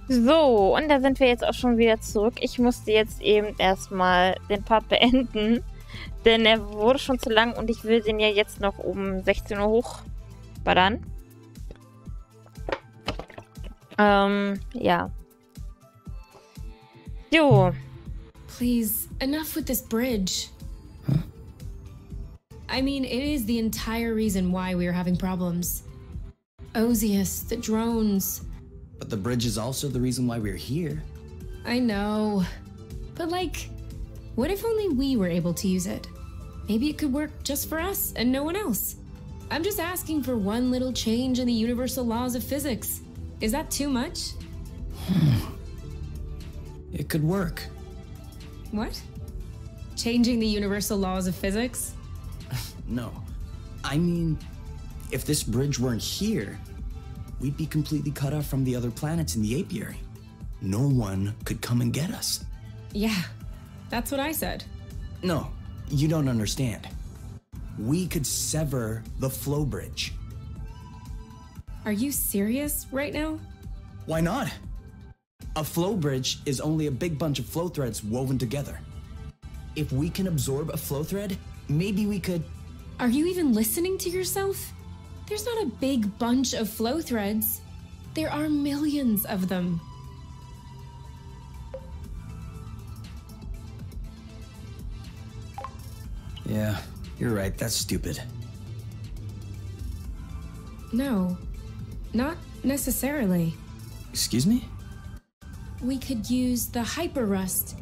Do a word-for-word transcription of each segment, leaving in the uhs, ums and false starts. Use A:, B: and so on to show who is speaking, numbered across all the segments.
A: So, und da sind wir jetzt auch schon wieder zurück. Ich musste jetzt eben erstmal den Part beenden, denn er wurde schon zu lang und ich will den ja jetzt noch um sechzehn Uhr hochballern. Ähm, ja. Jo.
B: Please, enough with this bridge.
C: Huh?
B: I mean, it is the entire reason why we are having problems. Ozius, the drones.
C: But the bridge is also the reason why we're here.
B: I know. But like, what if only we were able to use it? Maybe it could work just for us and no one else. I'm just asking for one little change in the universal laws of physics. Is that too much?
C: It could work.
B: What? Changing the universal laws of physics?
C: No. I mean, if this bridge weren't here, we'd be completely cut off from the other planets in the apiary. No one could come and get us.
B: Yeah, that's what I said.
C: No, you don't understand. We could sever the flow bridge.
B: Are you serious right now?
C: Why not? A flow bridge is only a big bunch of flow threads woven together. If we can absorb a flow thread, maybe we could...
B: Are you even listening to yourself? There's not a big bunch of flow threads. There are millions of them.
C: Yeah, you're right, that's stupid.
B: No, not necessarily.
C: Excuse me?
B: We could use the hyper rust.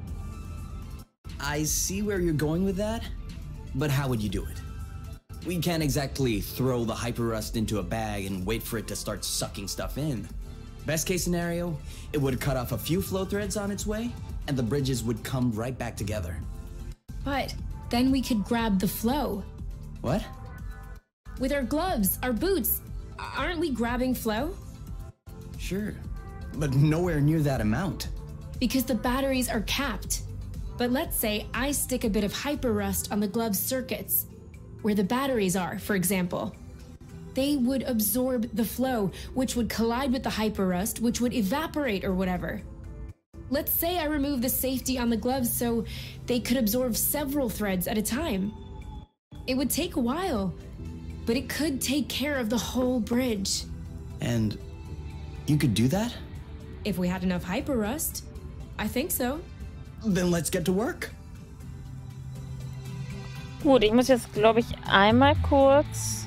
C: I see where you're going with that, but how would you do it? We can't exactly throw the hyper rust into a bag and wait for it to start sucking stuff in. Best case scenario, it would cut off a few flow threads on its way, and the bridges would come right back together.
B: But then we could grab the flow.
C: What?
B: With our gloves, our boots, aren't we grabbing flow?
C: Sure, but nowhere near that amount.
B: Because the batteries are capped. But let's say I stick a bit of hyper rust on the glove circuits, where the batteries are, for example. They would absorb the flow, which would collide with the hyper rust, which would evaporate or whatever. Let's say I remove the safety on the gloves so they could absorb several threads at a time. It would take a while, but it could take care of the whole bridge.
C: And you could do that?
B: If we had enough hyper rust, I think so.
C: Then let's get to work.
A: Gut, ich muss jetzt, glaube ich, einmal kurz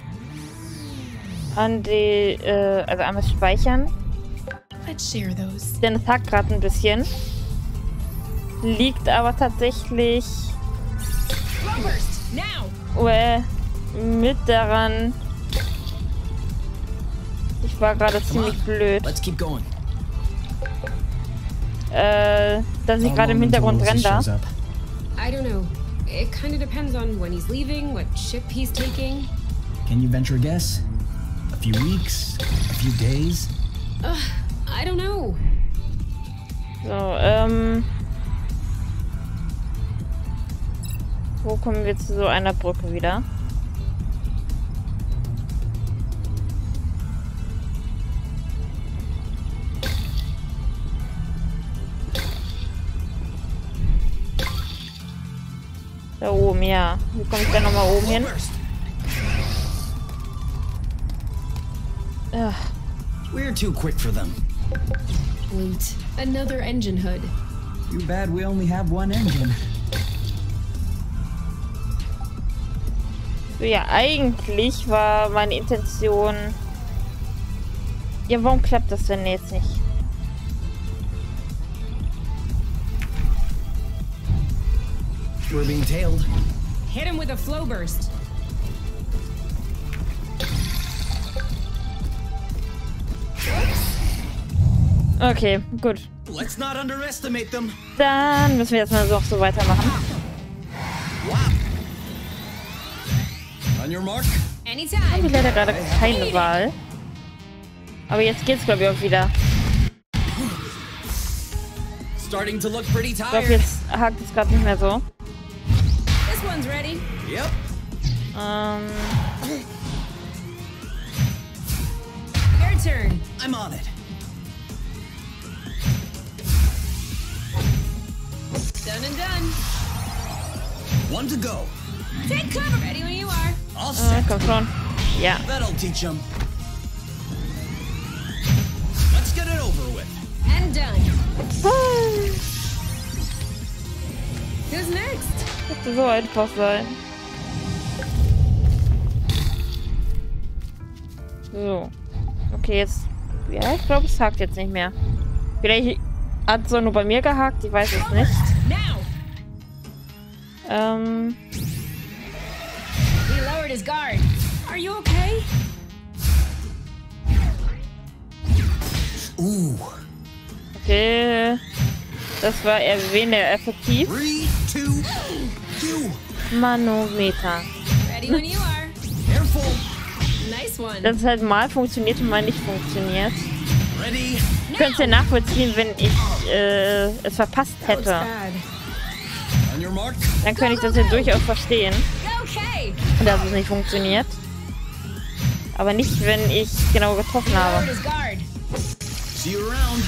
A: an die, äh, also einmal speichern.
B: Let's share those.
A: Denn es hackt gerade ein bisschen. Liegt aber tatsächlich äh, mit daran. Ich war gerade ziemlich blöd.
C: Let's keep going.
A: Äh, dass ich gerade im Hintergrund render.
B: I don't know. It kind of depends on when he's leaving, what ship he's taking.
D: Can you venture a guess? A few weeks? A few days?
B: Ugh, I don't know.
A: So, ähm. Wo kommen wir zu so einer Brücke wieder? Da oben, ja. Wie komme ich da nochmal oben hin? Ugh.
C: We're too quick for them.
B: Loot. Another engine hood.
D: Too bad we only have one engine.
A: So, ja, eigentlich war meine Intention... Ja, warum klappt das denn jetzt nicht?
C: We're being tailed.
B: Hit him with a flow burst.
A: Okay, gut.
C: Let's not underestimate them.
A: Dann müssen wir jetzt mal so, auch so weitermachen.
C: On your mark.
B: Anytime.
A: Habe ich leider gerade keine Wahl. Aber jetzt geht's, glaube ich, auch wieder.
C: Starting to look pretty
A: Ich glaube,
C: tired.
A: jetzt hakt es gerade nicht mehr so.
B: This one's ready.
C: Yep.
A: Ähm,
B: Your turn.
C: I'm on it. One to go.
B: Take cover. Ready when you are.
C: All
A: Äh,
C: set.
A: komm schon. Ja.
C: That'll teach him. Let's get it over with.
B: And done. Who's next?
A: Müsste so einfach sein. So. Okay, jetzt... Ja, ich glaube, es hakt jetzt nicht mehr. Vielleicht hat es nur bei mir gehakt, ich weiß es nicht.
B: Now.
A: Ähm...
B: He lowered his guard. Are you okay?
C: Ooh.
A: Okay. Das war eher weniger effektiv.
C: Three, two, you.
A: Manometer.
B: Ready when you are.
C: Careful.
B: Nice one.
A: Das halt mal funktioniert und mal nicht funktioniert.
C: Ready.
A: Ich könnte es ja nachvollziehen, wenn ich äh, es verpasst
B: That looks
A: hätte.
B: bad.
C: On your mark.
A: Dann könnte ich das ja durchaus verstehen,
B: Okay.
A: dass es nicht funktioniert. Aber nicht, wenn ich genau getroffen
B: He lowered
A: habe.
B: his guard.
C: See you around.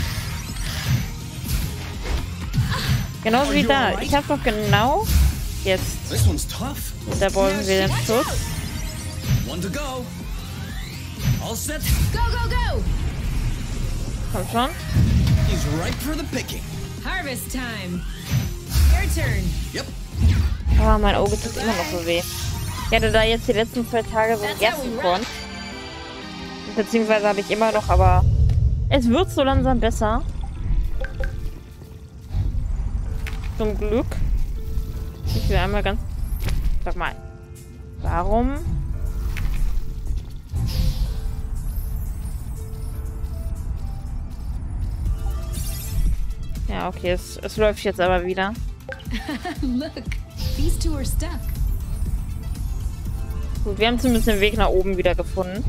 A: Genauso wie da. Ich habe doch genau jetzt.
C: This one's tough.
A: Da brauchen wir den Schuss.
C: One to go. All set.
B: Go, go, go.
A: Komm schon.
C: He's ripe for the picking.
B: Harvest time. Your turn.
C: Yep.
A: Aber mein Auge tut immer noch so weh. Ich hatte da jetzt die letzten zwei Tage so einen Gerstenkorn. Beziehungsweise habe ich immer noch, aber es wird so langsam besser. Zum Glück. Ich will einmal ganz... Sag mal. Warum? Ja, okay. Es, es läuft jetzt aber wieder.
B: Look, these two are stuck.
A: Gut, wir haben zumindest den Weg nach oben wieder gefunden.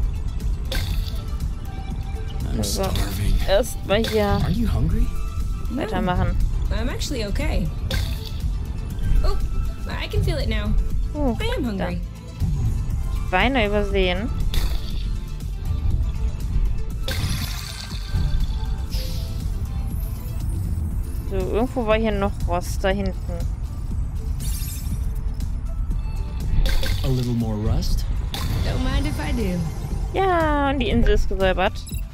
D: I'm
A: So.
D: starving.
A: Erstmal hier
D: Are you hungry?
A: weitermachen.
B: I'm actually okay. Oh, I can feel it now.
A: Oh,
B: I am hungry.
A: Beine übersehen. So, irgendwo war hier noch was da hinten.
D: A little more rust?
B: Don't mind if I do.
A: Ja, und die Insel ist gesäubert.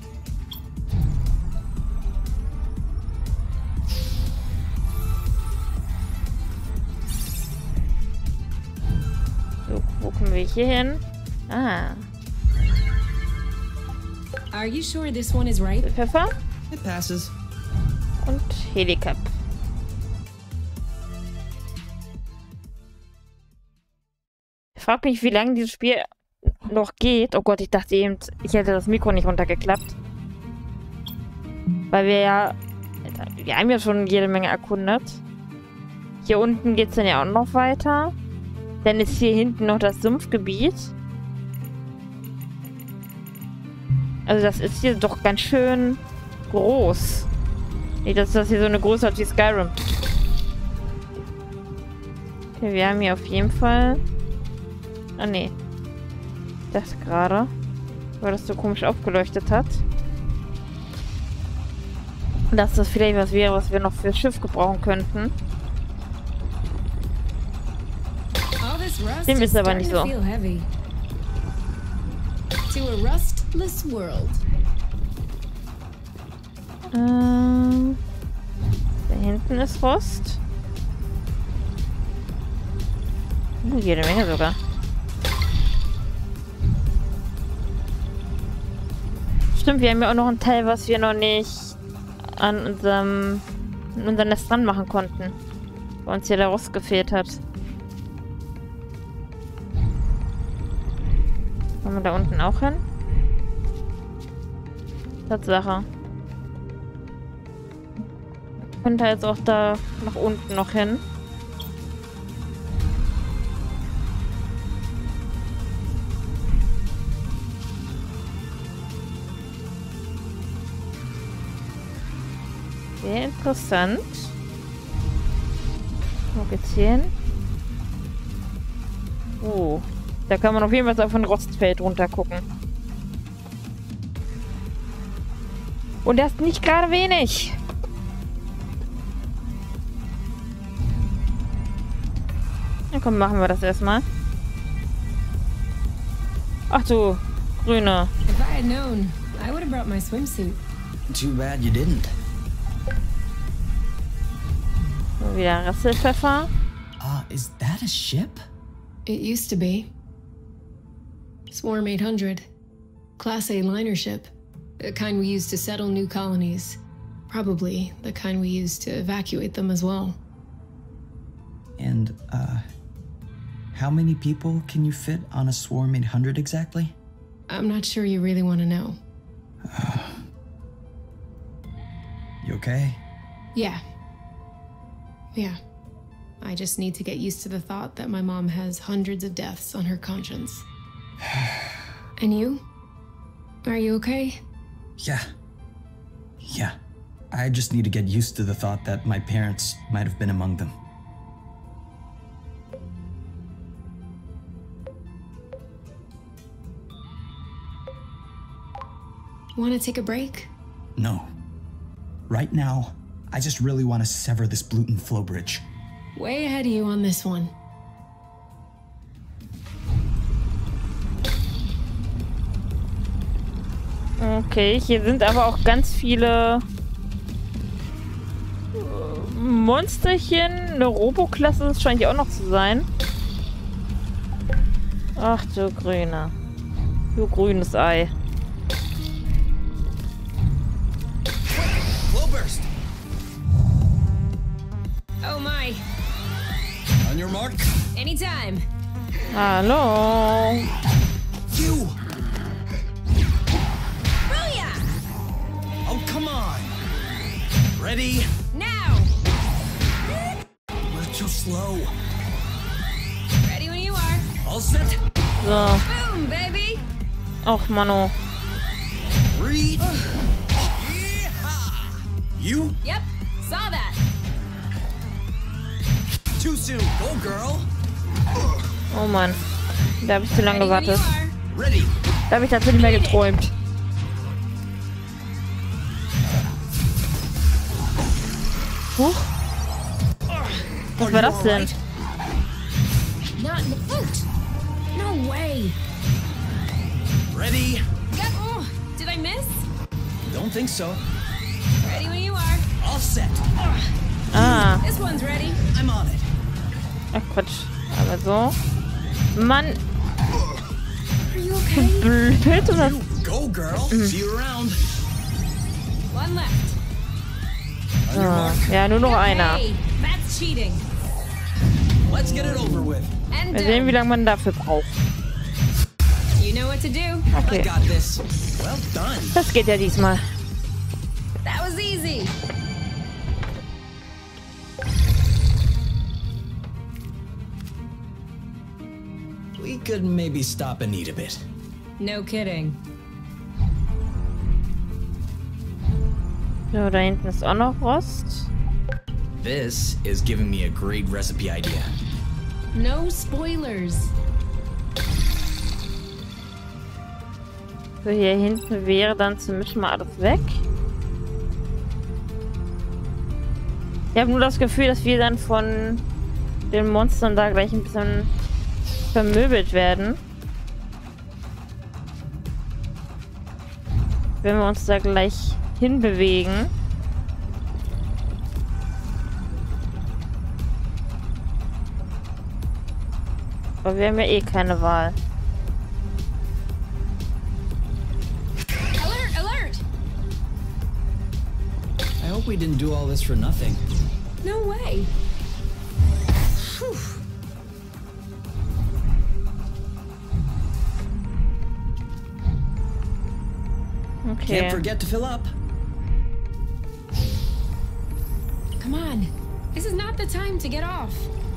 A: So, wo kommen wir hier hin? Ah,
B: Are you sure this one is ripe?
A: Pfeffer
C: It passes.
A: und Helicap. Ich frage mich, wie lange dieses Spiel noch geht. Oh Gott, ich dachte eben, ich hätte das Mikro nicht runtergeklappt. Weil wir ja... Wir haben ja schon jede Menge erkundet. Hier unten geht es dann ja auch noch weiter. Dann ist hier hinten noch das Sumpfgebiet. Also das ist hier doch ganz schön groß. Nicht, dass das hier so eine Größe hat wie Skyrim. Okay, wir haben hier auf jeden Fall... Ah, nee. Ich dachte gerade, weil das so komisch aufgeleuchtet hat. Dass das vielleicht was wäre, was wir noch fürs Schiff gebrauchen könnten.
B: All this rust
A: Dem
B: is
A: ist aber
B: starting
A: nicht
B: to
A: so.
B: feel heavy. To a rustless world.
A: Ähm, da hinten ist Rost. Uh, jede Menge sogar. Stimmt, wir haben ja auch noch einen Teil, was wir noch nicht an unserem, an unserem Nest dran machen konnten. Weil uns hier der Rost gefehlt hat. Kommen wir da unten auch hin? Tatsache. Könnte jetzt auch da nach unten noch hin. Sehr interessant. Wo geht's hier hin? Oh. Da kann man auf jeden Fall auf ein Rostfeld runter gucken. Und das ist nicht gerade wenig. komm, machen wir das erstmal. Ach du, Grüne.
B: If I had known, I would have brought my swimsuit.
C: Too bad you didn't.
A: So, wieder Rasselpfeffer.
D: Uh, is that a ship?
B: It used to be. Swarm eight hundred. Class A liner ship. The kind we use to settle new colonies. Probably the kind we use to evacuate them as well.
D: And, uh, how many people can you fit on a Swarm eight hundred exactly?
B: I'm not sure you really want to know.
D: You okay?
B: Yeah. Yeah. I just need to get used to the thought that my mom has hundreds of deaths on her conscience. And you? Are you okay?
D: Yeah. Yeah. I just need to get used to the thought that my parents might have been among them.
B: Want to take a break?
D: No. Right now, I just really want to sever this Bluton flow bridge.
B: Way ahead of you on this one.
A: Okay, hier sind aber auch ganz viele Monsterchen. Eine Robo-Klasse scheint hier auch noch zu sein. Ach du Grüne. Du grünes Ei.
C: Flowburst!
B: Oh my.
C: On your mark.
B: Anytime.
A: Hallo.
C: You!
B: Booyah!
C: Oh, come on! Ready?
B: Now!
C: We're too slow.
B: Ready when you are.
C: All set?
A: So.
B: Boom, baby!
A: Och, Mano.
C: Read. Yeehaw! You?
B: Yep, saw that.
C: Too soon. Go, girl.
A: Oh Mann. Da habe ich zu lange
B: Ready when you
A: gewartet.
B: are.
C: Ready.
A: Da habe ich tatsächlich mehr geträumt. Huch. Was war das denn?
B: Not in the boot. No way.
C: Ready?
B: Got, oh, did I miss?
C: Don't think so.
B: Ready when you are.
C: All set.
A: Ah.
B: This one's ready.
C: I'm on it.
A: Ach Quatsch. Aber so. Mann.
B: Are you okay?
A: Blöd oder?
C: Go, girl. See you around.
B: One left.
C: On your
A: Ah,
C: mark.
A: ja, nur noch einer.
B: Hey, that's cheating.
C: Let's get it over with.
B: And
A: Wir sehen, wie
B: done.
A: lange man dafür braucht.
B: You know what to do.
C: I
A: Okay.
C: got this. Well done.
A: Das geht ja diesmal.
B: That was easy.
C: We could maybe stop and eat a bit.
B: No kidding.
A: So, da hinten ist auch noch Rost.
C: This is giving me a great recipe idea.
B: No spoilers.
A: So, hier hinten wäre dann zumindest mal alles weg. Ich habe nur das Gefühl, dass wir dann von den Monstern da gleich ein bisschen vermöbelt werden. Wenn wir uns da gleich hinbewegen. Aber wir haben ja eh keine Wahl.
B: Alert, alert!
C: I hope we didn't do all this for nothing.
B: No way. Whew.
A: Okay.
C: Can't forget to fill up.
B: Come on. This is not the time to get off.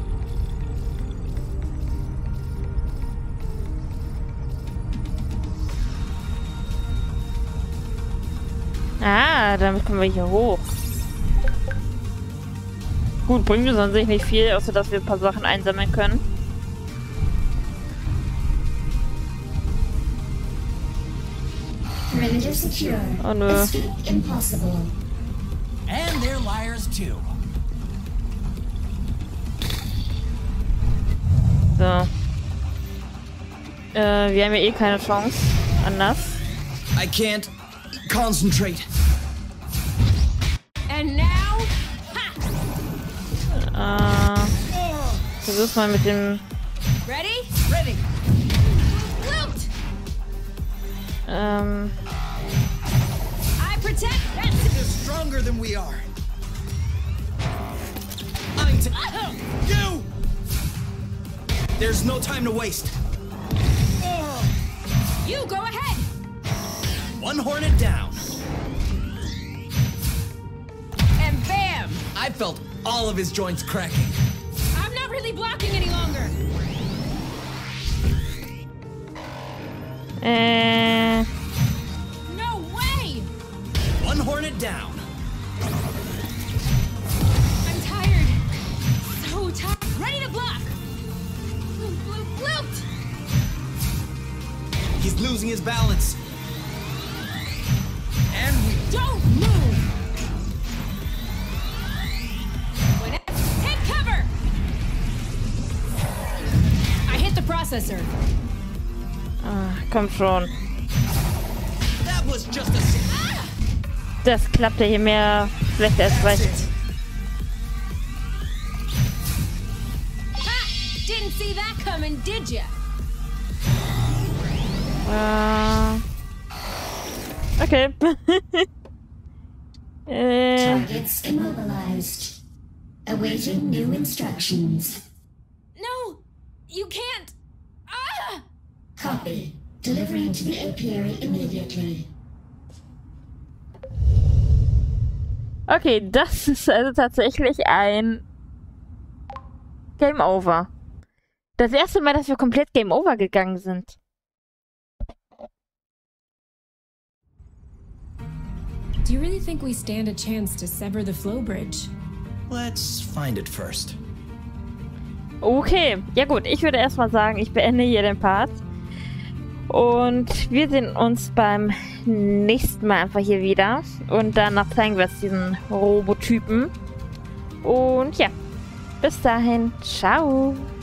A: Ah, damit kommen wir hier hoch. Gut, bringt uns an sich nicht viel, außer dass wir ein paar Sachen einsammeln können.
E: Ranger secure.
A: Oh nö.
E: Escape impossible.
C: And they're liars too.
A: So. Äh, wir haben ja eh keine Chance. Anders.
C: I can't concentrate.
B: And now,
A: Äh, versuch's mal mit dem...
B: ready?
C: Ready.
B: Loot!
A: Ähm...
B: I protect. That's
C: They're stronger than we are. I'm t- You! There's no time to waste.
B: you. Go ahead.
C: One hornet down.
B: And bam!
C: I felt all of his joints cracking.
B: I'm not really blocking any longer.
A: Äh...
B: No way!
C: One hornet down.
B: I'm tired. So tired. Ready to block. Loot, loot, loot!
C: He's losing his balance. And we
B: Don't move! When it, take cover! I hit the processor.
A: Ah, komm schon.
C: That was just a s-
A: Das klappt ja hier mehr schlecht als recht.
B: Ha! Didn't see that coming, did ya?
A: Äh... Okay. äh...
E: Targets immobilized. Awaiting new instructions.
B: No! You can't! Ah!
E: Copy. Delivering to the apiary immediately.
A: Okay, das ist also tatsächlich ein Game Over. Das erste Mal, dass wir komplett Game Over gegangen sind.
B: Do you really think we stand a chance to sever the flow bridge?
C: Let's find it first.
A: Okay, ja gut, ich würde erstmal sagen, ich beende hier den Part. Und wir sehen uns beim nächsten Mal einfach hier wieder. Und danach zeigen wir es diesen Robotypen. Und ja, bis dahin, ciao.